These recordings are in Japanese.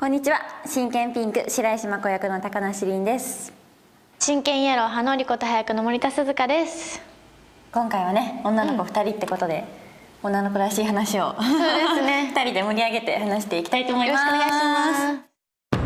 こんにちは。真剣ピンク白石真子役の高梨臨です。 真剣イエロー葉のりこと早役の森田鈴香です。 今回はね、女の子2人ってことで、女の子らしい話をそうですね 2人で盛り上げて話していきたいと思います。 よろしくお願いします。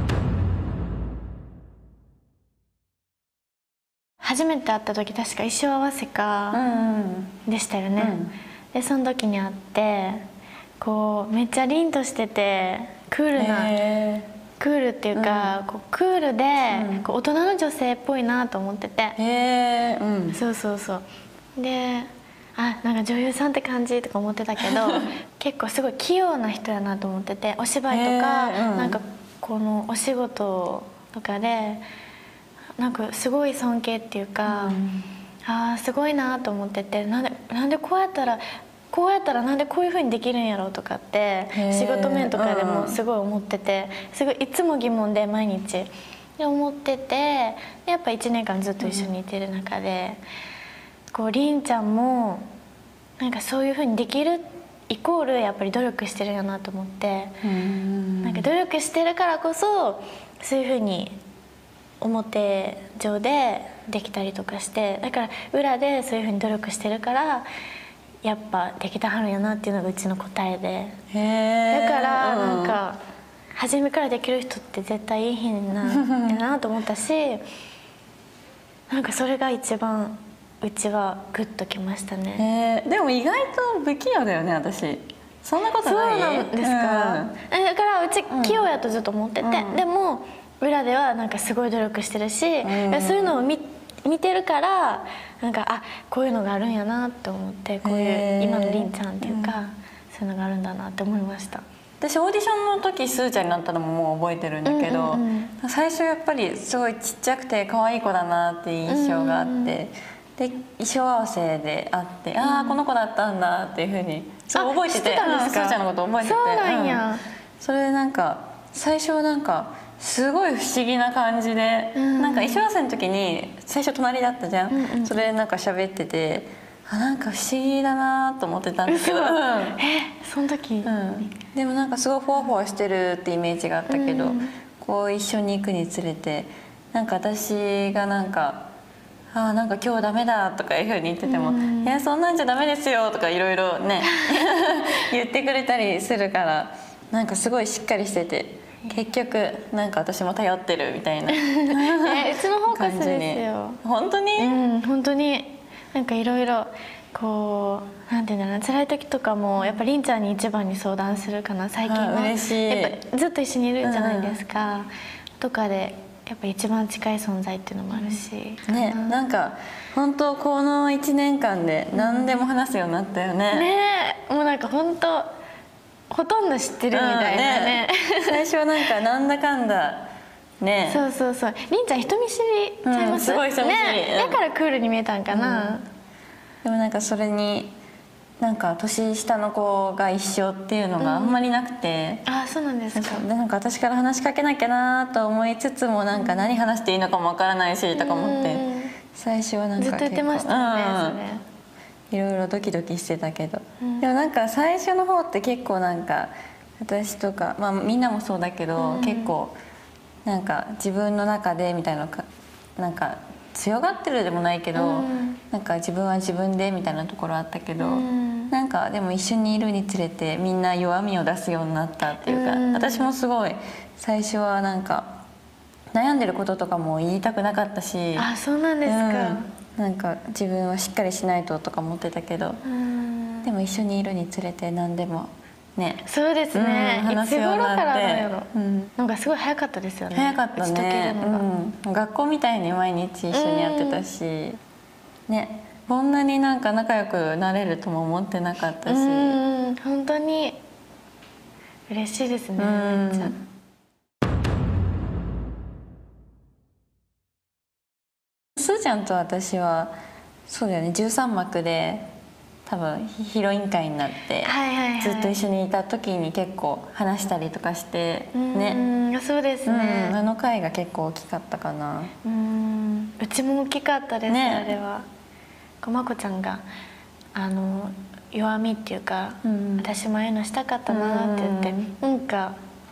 初めて会った時確か衣装合わせかでしたよね、でその時に会ってこうめっちゃ凛としててクールな、クールっていうか、こうクールで、こう大人の女性っぽいなと思ってて、そうそうそうで、あ、なんか女優さんって感じとか思ってたけど結構すごい器用な人やなと思ってて、お芝居とか、なんかこのお仕事とかでなんかすごい尊敬っていうか、あーすごいなと思ってて、なんでこうやったらなんでこういう風にできるんやろうとかって仕事面とかでもすごい思ってて、すごいいつも疑問で毎日で思ってて、やっぱ1年間ずっと一緒にいてる中で、こう凛ちゃんもなんかそういう風にできるイコールやっぱり努力してるよなと思って、なんか努力してるからこそそういう風に表上でできたりとかして、だから裏でそういう風に努力してるからやっぱできたはるんやなっていうのがうちの答えで、だからなんか初めからできる人って絶対いいひんなやなと思ったし、なんかそれが一番うちはグッときましたね。 でも意外と不器用だよね、私。そんなことない？ そうなんですか、だからうち器用やとずっと思ってて、でも裏ではなんかすごい努力してるし、そういうのを見てるからなんか、あ、こういうのがあるんやなって思って、こういう今の凛ちゃんっていうか、そういうのがあるんだなって思いました。 私オーディションの時すーちゃんになったのももう覚えてるんだけど、最初やっぱりすごいちっちゃくて可愛い子だなっていう印象があって、で衣装合わせで会って、ああこの子だったんだっていうふうにそう覚えてて、すーちゃんのこと覚えてて、 そうなんや、 それでなんか最初なんかすごい不思議な感じで、なんか衣装合わせの時に最初隣だったじゃん、それでなんか喋ってて、あ、なんか不思議だなと思ってたんだけど、 その時、 でもなんかすごいふわふわしてるってイメージがあったけど、こう一緒に行くにつれてなんか私がなんか「あ、なんか今日ダメだ」とかいうふうに言ってても「いやそんなんじゃダメですよ」とかいろいろね言ってくれたりするから、なんかすごいしっかりしてて、結局なんか私も頼ってるみたいなうちのフォーカスですよ。 本当に？ 本当になんかいろいろこうなんていうんだろうな、辛い時とかもやっぱりんちゃんに一番に相談するかな、最近は。 嬉しい。 やっぱずっと一緒にいるじゃないですか、とかでやっぱ一番近い存在っていうのもあるし、 ね、なんか本当この1年間で何でも話すようになったよね。 ねえ、もうなんか本当ほとんど知ってるみたいなね。 最初はなんかなんだかんだね。 そうそうそう、りんちゃん人見知りちゃいます？ すごい人見知り。 だからクールに見えたんかな。 でもなんかそれになんか年下の子が一緒っていうのがあんまりなくて、 あ、そうなんですか。 なんか私から話しかけなきゃなと思いつつも、なんか何話していいのかもわからないしとか思って、最初はなんかずっと言ってましたよね、 それいろいろドキドキしてたけど、でもなんか最初の方って結構なんか私とか、まあみんなもそうだけど、結構なんか自分の中でみたいなのか、なんか強がってるでもないけど、なんか自分は自分でみたいなところあったけど、なんかでも一緒にいるにつれてみんな弱みを出すようになったっていうか、私もすごい最初はなんか悩んでることとかも言いたくなかったし、 あ、そうなんですか。 なんか自分はしっかりしないととか思ってたけど、でも一緒にいるにつれて何でもね、 そうですね、いつ頃からなんやろ、なんかすごい早かったですよね。 早かったね、学校みたいに毎日一緒にやってたしね、こんなになんか仲良くなれるとも思ってなかったし、 本当に嬉しいですね、めっちゃ。 すーちゃんと私はそうだよね、13幕で多分ヒロイン会になってずっと一緒にいた時に結構話したりとかしてね。 そうですね、 あの回が結構大きかったかな。 うちも大きかったです、あれは。まこちゃんが弱みっていうか、私もああいうのしたかったなって言って、なんか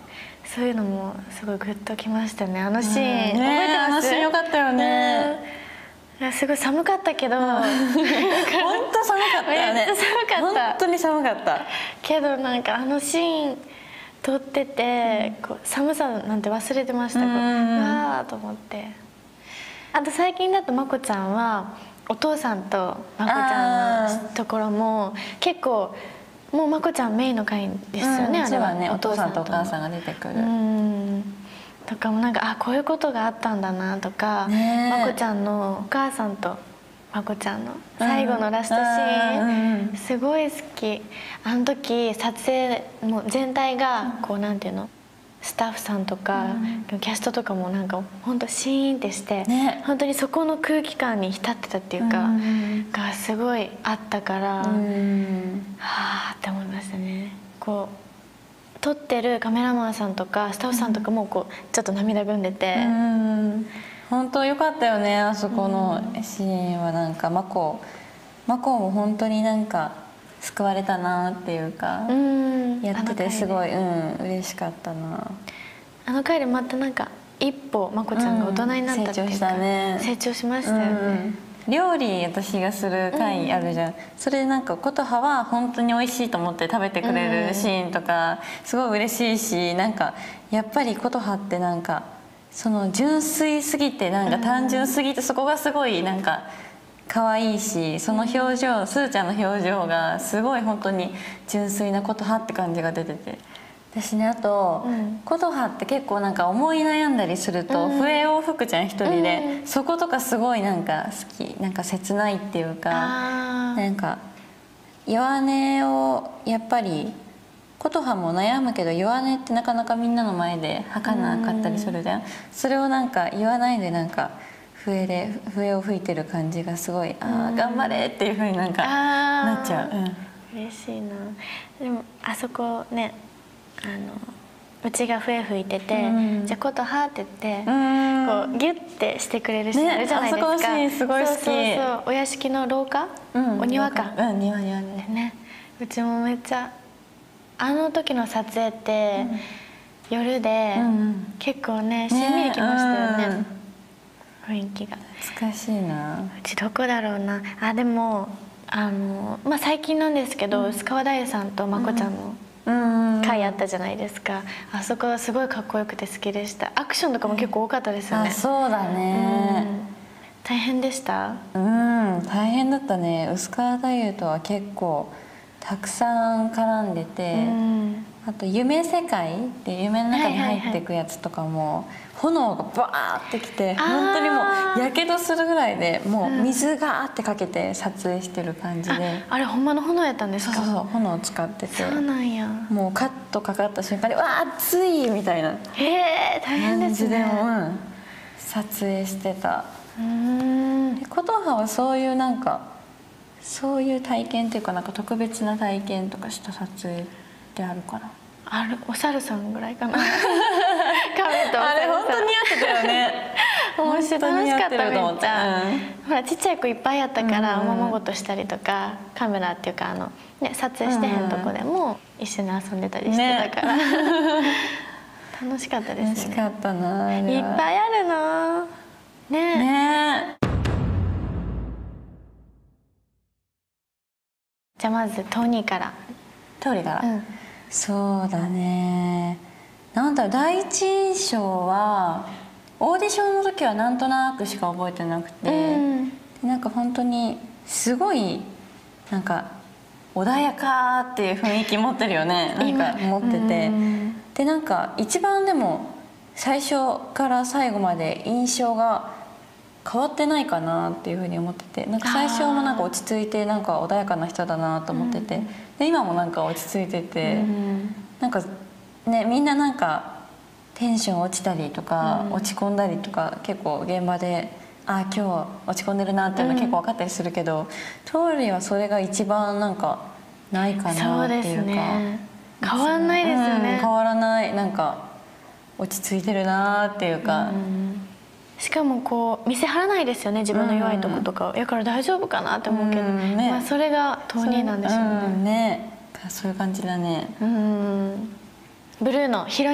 そういうのもすごいグッときましたね。あのシーン覚えてます？ あのシーンよかったよね。 すごい寒かったけど、本当寒かったよね。 めっちゃ寒かった。 本当に寒かった。 けどなんかあのシーン撮ってて、こう寒さなんて忘れてました。わーと思って。あと最近だとまこちゃんはお父さんとまこちゃんのところも結構もうまこちゃんメインの回ですよね。あれはね、お父さんとお母さんが出てくる。 とかもなんかこういうことがあったんだなとか、まこちゃんのお母さんとまこちゃんの最後のラストシーンすごい好き。あの時撮影も全体がこうなんていうの、スタッフさんとかキャストとかもなんか本当シーンってして、本当にそこの空気感に浸ってたっていうかがすごいあったから、はあって思いましたね。こう撮ってるカメラマンさんとかスタッフさんとかもこうちょっと涙ぐんでて、 本当良かったよね、あそこのシーンは。なんかマコも本当になんか救われたなっていうか、やっててすごい嬉しかったな。 あの回でまたなんか一歩まこちゃんが大人になったっていうか、成長したね。成長しましたよね。 料理私がする回あるじゃん、それでなんか琴葉は本当に美味しいと思って食べてくれるシーンとかすごい嬉しいし、なんかやっぱり琴葉ってなんかその純粋すぎて、なんか単純すぎて、そこがすごいなんか可愛いし、その表情、すーちゃんの表情がすごい本当に純粋な琴葉って感じが出てて。私ね、あと琴葉って結構なんか思い悩んだりすると笛を吹くじゃん、一人で。そことかすごいなんか好き、なんか切ないっていうか、なんか弱音をやっぱり琴葉も悩むけど、弱音ってなかなかみんなの前で吐かなかったりするじゃん。それをなんか言わないでなんか笛を吹いてる感じがすごい、頑張れっていうふうになんかなっちゃう。 嬉しいな。でもあそこね、うちが笛吹いてて「じゃあ琴葉」って言ってこうギュッてしてくれるシーンあるじゃないですか。 あそこのシーンすごい好き。 そうお屋敷の廊下、お庭か、 庭でね。うちもめっちゃあの時の撮影って夜で結構ねしんみりきましたよね、雰囲気が。 懐かしいな。 うちどこだろうな。でもまあ最近なんですけど、薄川太夫さんとまこちゃんの回あったじゃないですか。あそこはすごいかっこよくて好きでした。アクションとかも結構多かったですよね。 そうだね。 大変でした？ 大変だったね。薄川太夫とは結構たくさん絡んでて、あと夢世界で夢の中に入っていくやつとかも炎がバーってきて、本当にもうやけどするぐらいで、もう水ガーってかけて撮影してる感じで。 あれほんまの炎やったんですか？ そう炎を使ってて。 そうなんや。 もうカットかかった瞬間に「わあ熱い!」みたいな大変ですね。 撮影してた。琴葉はそういうなんかそういう体験っていうか、なんか特別な体験とかした撮影ってあるかな？ お猿さんぐらいかな。亀とお猿さん。あれ本当にやってたよね。面白い、楽しかった。めっちゃほらちっちゃい子いっぱいやったから、おままごとしたりとか、カメラっていうか撮影してへんとこでも一緒に遊んでたりしてたから、楽しかったですね。 楽しかったな。 いっぱいあるなね。じゃあまずトニーから。 そうだね。なんだろう、第一印象はオーディションの時はなんとなくしか覚えてなくて、なんか本当にすごいなんか穏やかっていう雰囲気持ってるよね。なんか持ってて、でなんか一番でも最初から最後まで印象が変わってないかなっていうふうに思ってて、なんか最初もなんか落ち着いてなんか穏やかな人だなと思ってて、で今もなんか落ち着いてて、なんかね、みんななんかテンション落ちたりとか落ち込んだりとか結構現場で今日落ち込んでるなっていうの結構分かったりするけど、トーリーはそれが一番なんかないかなっていうか。 変わらないですよね。 変わらない。なんか落ち着いてるなっていうか。 しかもこう見せ張らないですよね、自分の弱いとことか。だから大丈夫かなって思うけど、まあそれがトーニーなんでしょうね。 そういう感じだね。 ブルーのヒロニ。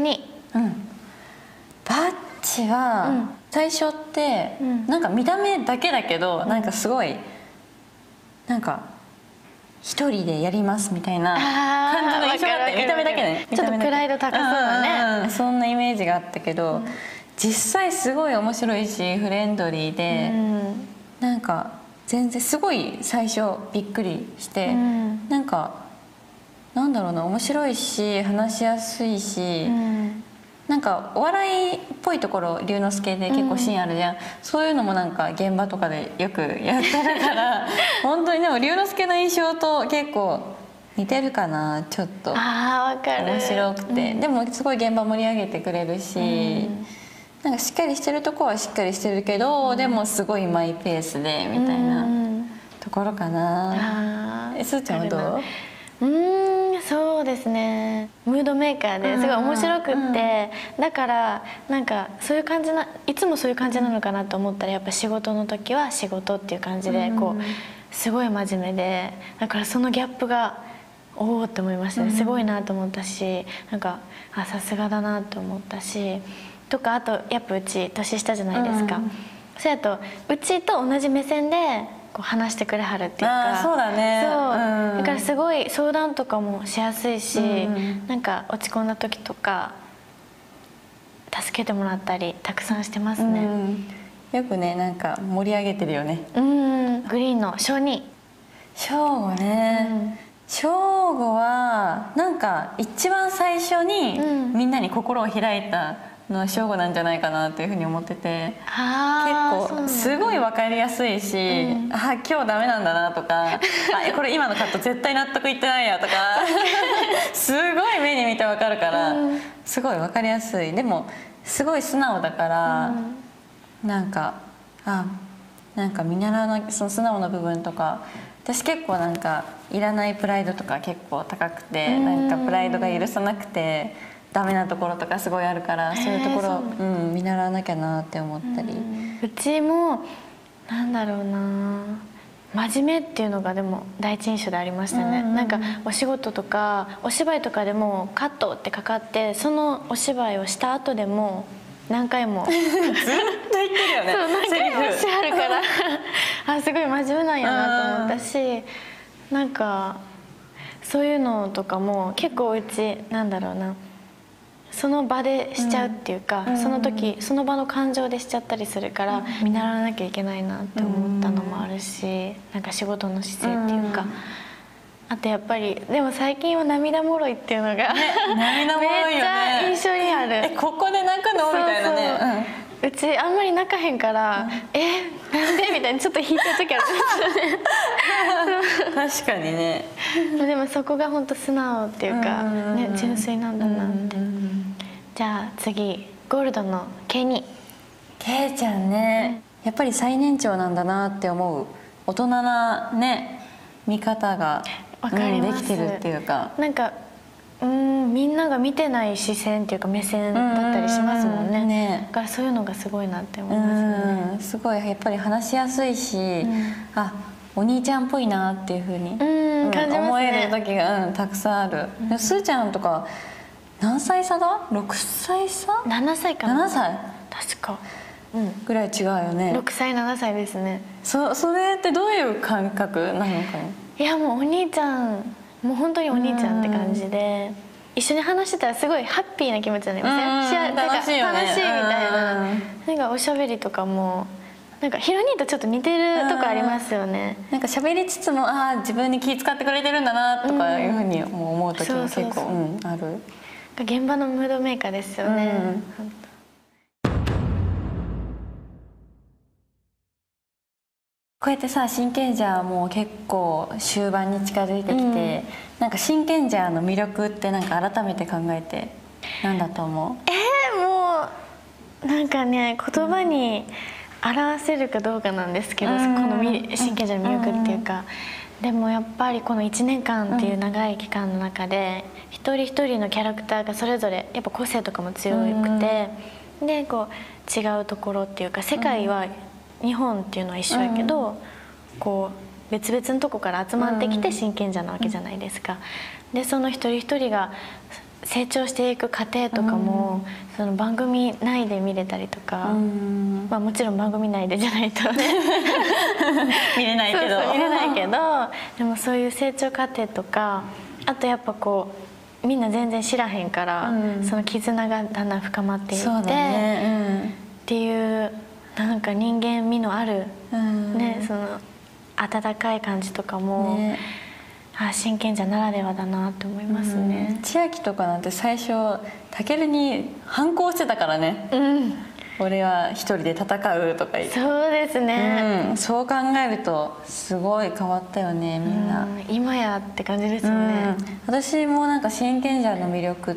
バッチは最初ってなんか見た目だけだけど、なんかすごいなんか一人でやりますみたいな感じの印象があって、見た目だけね、 ちょっとプライド高そうだね、 そんなイメージがあったけど、実際すごい面白いしフレンドリーで、なんか全然すごい最初びっくりして、なんかなんだろうな、面白いし話しやすいし、なんかお笑いっぽいところ龍之介で結構シーンあるじゃん、そういうのもなんか現場とかでよくやってるから本当にでも龍之介の印象と結構似てるかな、ちょっと。 あー、わかる。 面白くて、でもすごい現場盛り上げてくれるし、なんかしっかりしてるとこはしっかりしてるけど、でもすごいマイペースでみたいなところかな。すーちゃんはどう？ そうですね、ムードメーカーですごい面白くって、だからなんかそういう感じいつもそういう感じなのかなと思ったら、やっぱ仕事の時は仕事っていう感じでこうすごい真面目で、だからそのギャップがおおって思いましたね。すごいなと思ったし、なんかさすがだなと思ったしとか、あとやっぱうち年下じゃないですか、それとうちと同じ目線でこう話してくれはるっていうか。 そうだね。 そう、だからすごい相談とかもしやすいし、なんか落ち込んだ時とか助けてもらったりたくさんしてますね。 よくね、なんか盛り上げてるよね。 グリーンの小2。 翔吾ね、翔吾はなんか一番最初にみんなに心を開いたのは翔吾なんじゃないかなというふうに思ってて、結構すごい分かりやすいし、あ、今日ダメなんだなとか、あ、これ今のカット絶対納得いってないやとかすごい目に見て分かるから、すごい分かりやすい。でもすごい素直だから、なんかなんか見習わな、その素直な部分とか、私結構なんかいらないプライドとか結構高くて、なんかプライドが許さなくてダメなところとかすごいあるから、そういうところ見習わなきゃなって思ったり。 うちもなんだろうな、真面目っていうのがでも第一印象でありましたね。なんかお仕事とかお芝居とかでもカットってかかって、そのお芝居をした後でも何回もずっと言ってるよね。 そう何回もしてあるからすごい真面目なんやなと思ったし、なんかそういうのとかも結構うちなんだろうな、その場でしちゃうっていうか、その時その場の感情でしちゃったりするから、見習わなきゃいけないなって思ったのもあるし、なんか仕事の姿勢っていうか、あとやっぱりでも最近は涙もろいっていうのが、 涙もろいよね。 めっちゃ印象にある。 ここで泣くのみたいなね。 うちあんまり泣かへんからなんでみたいにちょっと引いちゃう時あるんですよね。 確かにね。 でもそこが本当素直っていうかね、純粋なんだなって。じゃあ次ゴールドのケニー。 ケイちゃんね、やっぱり最年長なんだなって思う。大人なね見方ができてるっていうか、 なんかみんなが見てない視線っていうか目線だったりしますもんね。だからそういうのがすごいなって思いますね。 すごいやっぱり話しやすいし、あ、お兄ちゃんっぽいなっていうふうに思える時がたくさんある。すーちゃんとか何歳差だ？6歳差 ？7歳かな。 7歳確かぐらい違うよね。 6歳7歳ですね。 それってどういう感覚なのかな。 いやもうお兄ちゃん、もう本当にお兄ちゃんって感じで、一緒に話してたらすごいハッピーな気持ちになりません？ 楽しいよね。 楽しいみたいな。なんかおしゃべりとかもなんかヒロ兄とちょっと似てるとこありますよね。 なんか喋りつつも自分に気遣ってくれてるんだなとかいうふうに思う時も結構ある。 現場のムードメーカーですよね。 こうやってさ、真剣ジャーも結構終盤に近づいてきて、なんか真剣ジャーの魅力ってなんか改めて考えて何だと思う？ もうなんかね、言葉に表せるかどうかなんですけど、この真剣ジャーの魅力っていうか、でもやっぱりこの1年間っていう長い期間の中で一人一人のキャラクターがそれぞれやっぱ個性とかも強くて、でこう違うところっていうか、世界は日本っていうのは一緒やけど、こう別々のとこから集まってきて真剣者なわけじゃないですか。でその一人一人が成長していく過程とかも、その番組内で見れたりとか、まあもちろん番組内でじゃないとね見れないけど見れないけど、でもそういう成長過程とか、あとやっぱこうみんな全然知らへんから、その絆がだんだん深まっていって、っていうなんか人間味のある、ね、その温かい感じとかも、真剣者ならではだなって思いますね。 千秋とかなんて最初タケルに反抗してたからね、俺は一人で戦うとか言って。 そうですね、 そう考えるとすごい変わったよね、みんな。 今やって感じですよね。 私もなんか真剣者の魅力って、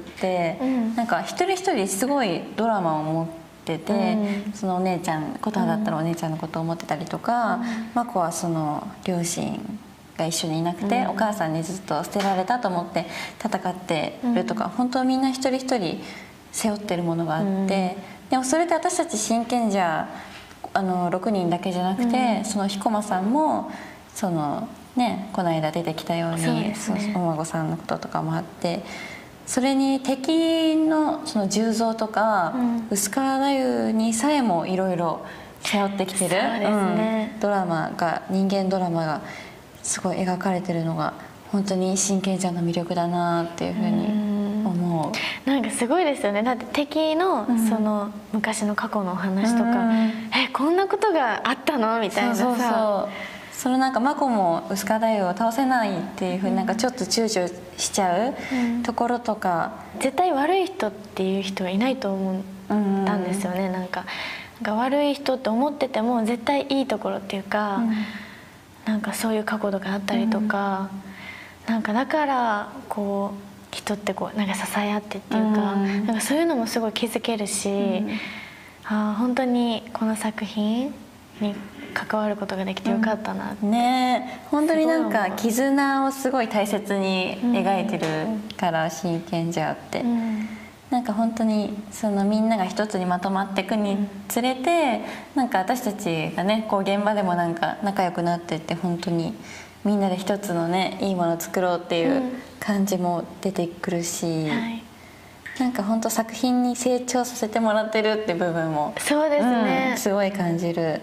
なんか一人一人すごいドラマを持ってて、そのお姉ちゃん、琴葉だったらお姉ちゃんのことを思ってたりとか、真子はその両親が一緒にいなくて、お母さんにずっと捨てられたと思って戦ってるとか、本当みんな一人一人背負ってるものがあって、でもそれって私たち真剣者6人だけじゃなくて、その彦摩さんもそのね、この間出てきたようにお孫さんのこととかもあって、それに敵のその重蔵とか、薄川太夫にさえもいろいろ背負ってきてるドラマが、人間ドラマがすごい描かれてるのが本当に真剣者の魅力だなっていうふうに思う。 なんかすごいですよね。だって敵のその昔の過去のお話とか、こんなことがあったのみたいなさ、 そのなんか真子も薄川太夫を倒せないっていうふうになんかちょっと躊躇しちゃうところとか、 絶対悪い人っていう人はいないと思ったんですよね。なんか悪い人って思ってても絶対いいところっていうか、なんかそういう過去とかあったりとか、なんかだからこう人ってこうなんか支え合ってっていうか、なんかそういうのもすごい気づけるし、本当にこの作品に関わることができてよかったなって、 ね、本当になんか絆をすごい大切に描いてるから、真剣者って、なんか本当にそのみんなが一つにまとまっていくにつれて、なんか私たちがねこう現場でもなんか仲良くなっていって、本当にみんなで一つのねいいものを作ろうっていう感じも出てくるし、なんか本当作品に成長させてもらってるって部分もそうですね、 すごい感じる。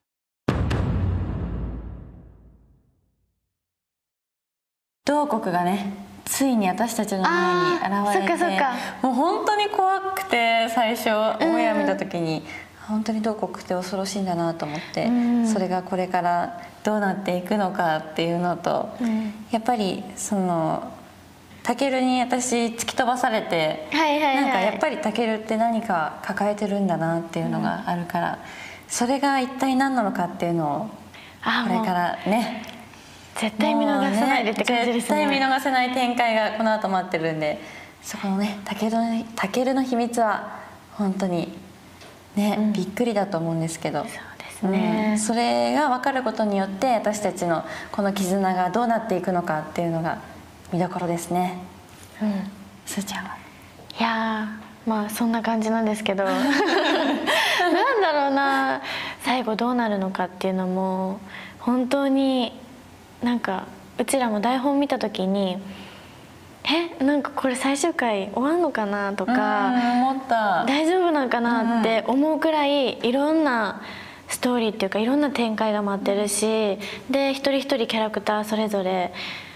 同国がねついに私たちの前に現れて、もう本当に怖くて、最初オンエア見た時に本当に同国って恐ろしいんだなと思って、それがこれからどうなっていくのかっていうのと、やっぱりそのタケルに私突き飛ばされて、なんかやっぱりタケルって何か抱えてるんだなっていうのがあるから、それが一体何なのかっていうのをこれからね絶対見逃さないでって感じですね。 絶対見逃せない展開がこの後待ってるんで、そこのねタケルの秘密は本当にね、びっくりだと思うんですけど、 そうですね、 それが分かることによって私たちのこの絆がどうなっていくのかっていうのが見どころですね。すーちゃんは？ いやまあそんな感じなんですけどなんだろうな、最後どうなるのかっていうのも本当になんかうちらも台本見た時になんかこれ最終回終わんのかなとか、 思った大丈夫なんかなって思うくらいいろんなストーリーっていうかいろんな展開が待ってるし、で一人一人キャラクターそれぞれ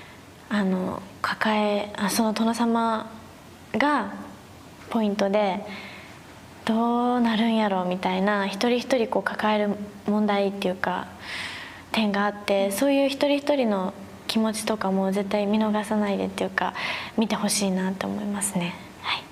その殿様がポイントでどうなるんやろうみたいな、一人一人こう抱える問題っていうか点があって、そういう一人一人の気持ちとかも絶対見逃さないでっていうか見てほしいなって思いますね。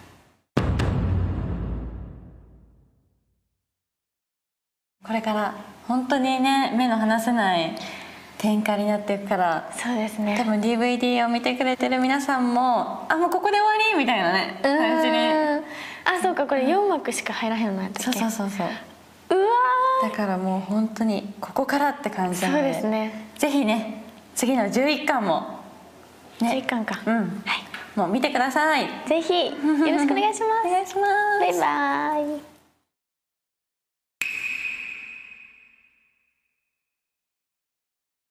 これから本当にね目の離せない展開になっていくから、 そうですね、 多分 DVD を見てくれてる皆さんももうここで終わりみたいなね感じに、 そうか、これ4幕しか入らへんのやったっけ。 そうだからもう本当にここからって感じなので、 そうですね、 ぜひね次の11巻もね、11巻か、 もう見てください。 ぜひよろしくお願いします。 お願いします。 バイバイ。